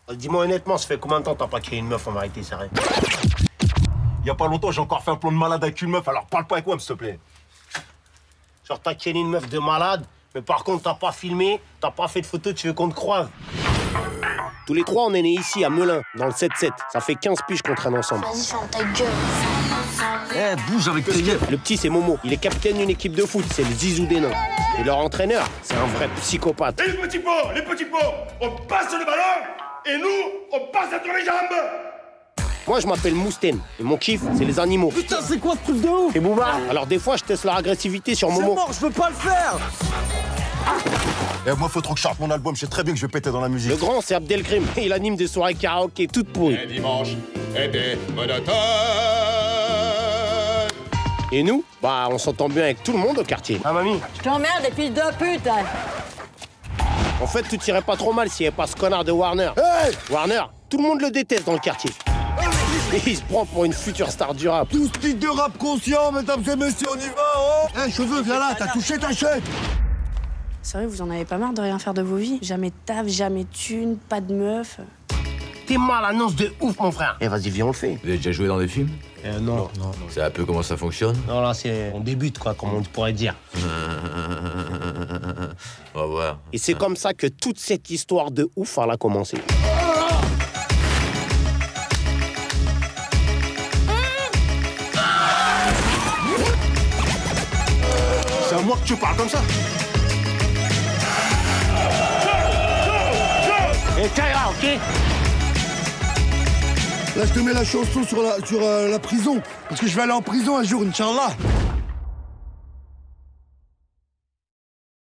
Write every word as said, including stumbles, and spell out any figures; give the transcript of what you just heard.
Dis-moi honnêtement, ça fait combien de temps t'as pas créé une meuf en vérité, c'est vrai? Il y a pas longtemps, j'ai encore fait un plan de malade avec une meuf, alors parle pas avec moi, s'il te plaît. Genre t'as créé une meuf de malade, mais par contre t'as pas filmé, t'as pas fait de photos, tu veux qu'on te croive. Tous les trois, on est nés ici, à Melun, dans le sept sept. Ça fait quinze piges qu'on traîne ensemble. Vas-y, ferme ta gueule. Eh, hey, bouge avec tes gueules. Le petit, c'est Momo. Il est capitaine d'une équipe de foot, c'est le Zizou des nains. Et leur entraîneur, c'est un vrai psychopathe. Et les petits pots, les petits pots, on passe le ballon, et nous, on passe entre les jambes. Moi, je m'appelle Mousten, et mon kiff, c'est les animaux. Putain, c'est quoi ce truc de ouf? Et Booba? Alors des fois, je teste leur agressivité sur Momo. C'est mort, je peux pas le faire. Eh, moi, faut trop que je sorte mon album, je sais très bien que je vais péter dans la musique. Le grand, c'est Abdelkrim. Il anime des soirées karaoké toutes pourries. Et dimanche était monotone. Et nous, bah, on s'entend bien avec tout le monde au quartier. Ah, mamie? Je t'emmerde, les fils de pute. En fait, tout irait pas trop mal s'il n'y avait pas ce connard de Warner. Hey! Warner, tout le monde le déteste dans le quartier. Et il se prend pour une future star du rap. Tout type de rap conscient, mesdames et messieurs, on y va, oh! Eh, hey, cheveux, viens là, t'as touché ta chèque. Sérieux, vous en avez pas marre de rien faire de vos vies? Jamais de taf, jamais de thune, pas de meuf. T'es mal annonce de ouf, mon frère. Eh, vas-y, viens, on le fait. Vous avez déjà joué dans des films? Euh, non. Non, non. C'est un peu comment ça fonctionne? Non, là, c'est... On débute, quoi, comme on pourrait dire. On va voir. Et c'est comme ça que toute cette histoire de ouf, elle a commencé. C'est à moi que tu parles comme ça. Et Kaira, ok? Là, je te mets la chanson sur la, sur, euh, la prison. Parce que je vais aller en prison un jour, Inch'Allah.